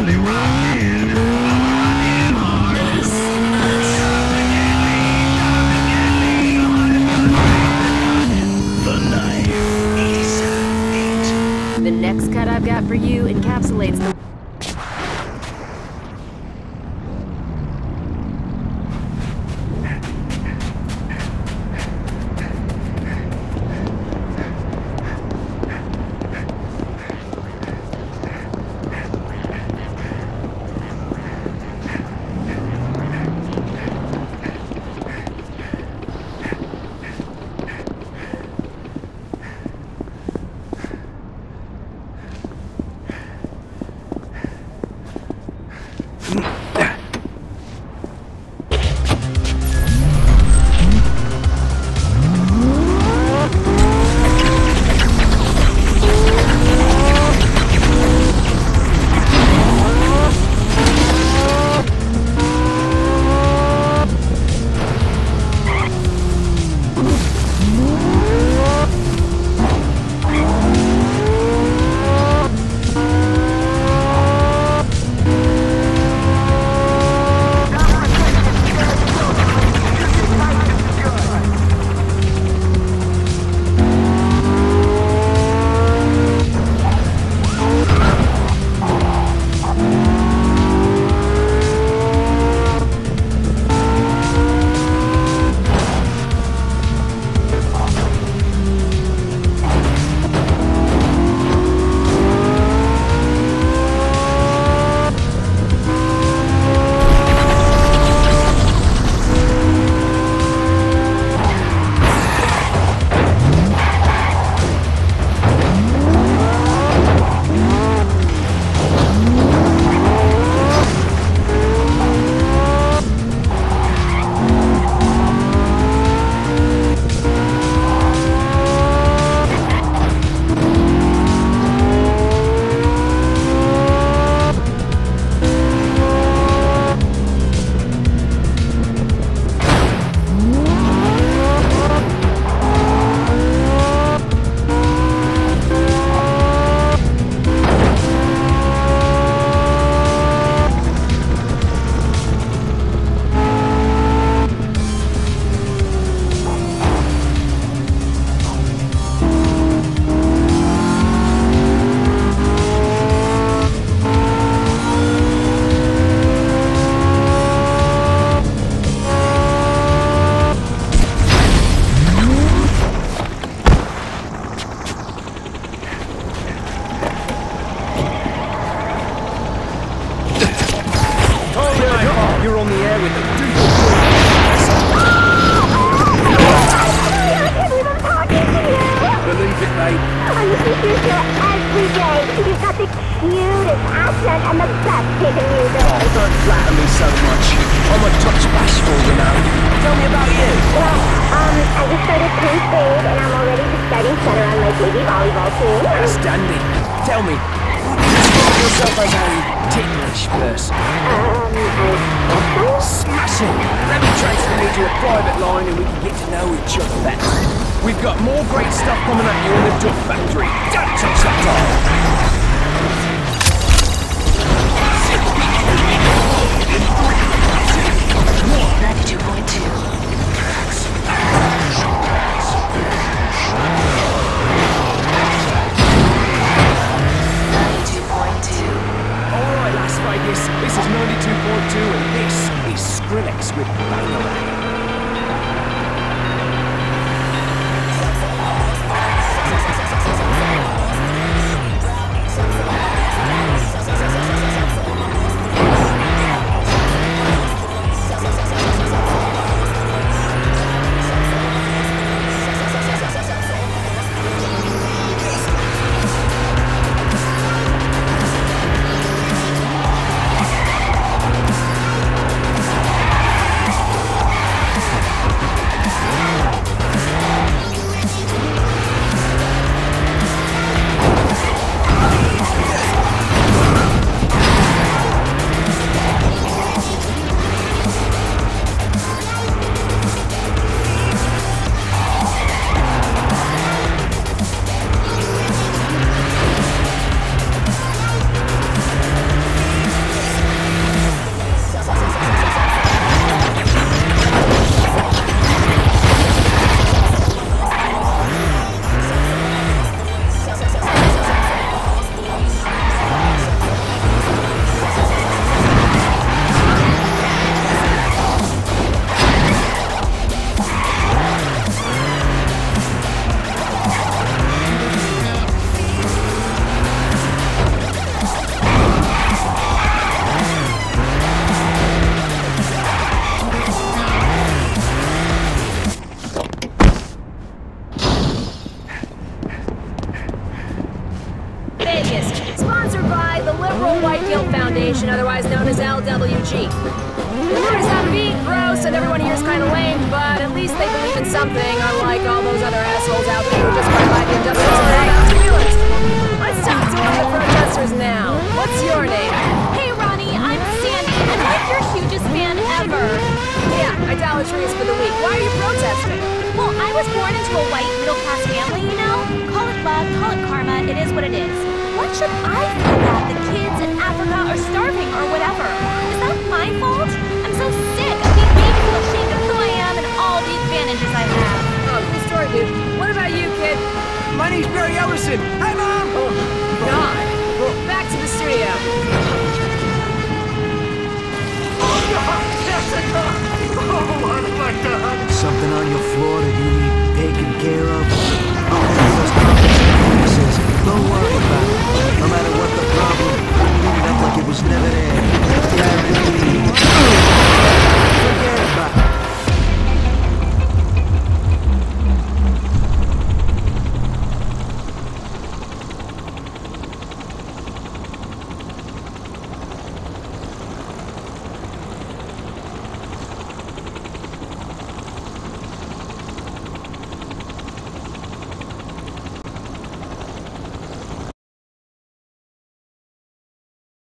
The next cut I've got for you encapsulates the... You're on the air with them. Believe it, mate. I listen to your show every day. You've got the cutest accent and the best hidden music. Oh, don't flatter me so much. I'm a touch bashful, you know. Tell me about you. Well, I just started 10th grade and I'm already the starting center on my JV volleyball team. That's dandy. Tell me, describe yourself as a ticklish person. Smashing! Let me transfer you to a private line and we can get to know each other better. We've got more great stuff coming at you in the Duck Factory. Don't touch that dial! Alright, Las Vegas, this is 92.2 and this is Skrillex with Bangarang. Liberal White Guild Foundation, otherwise known as LWG. The word is out of beat, gross, and everyone here is kind of lame, but at least they believe in something, unlike all those other assholes out there who just want to buy the industrial stimulus. Let's talk to one of the protesters now. What's your name? Hey, Ronnie, I'm Sandy. I'm like your hugest fan ever. Yeah, idolatry is for the weak. Why are you protesting? Well, I was born into a white middle-class family, you know? Call it love, call it karma, it is what it is. What should I feel bad that kids in Africa are starving or whatever? Is that my fault? I'm so sick of being made to feel ashamed of who I am and all the advantages I have. Oh, cool story, dude. What about you, kid? My name's Barry Ellison. How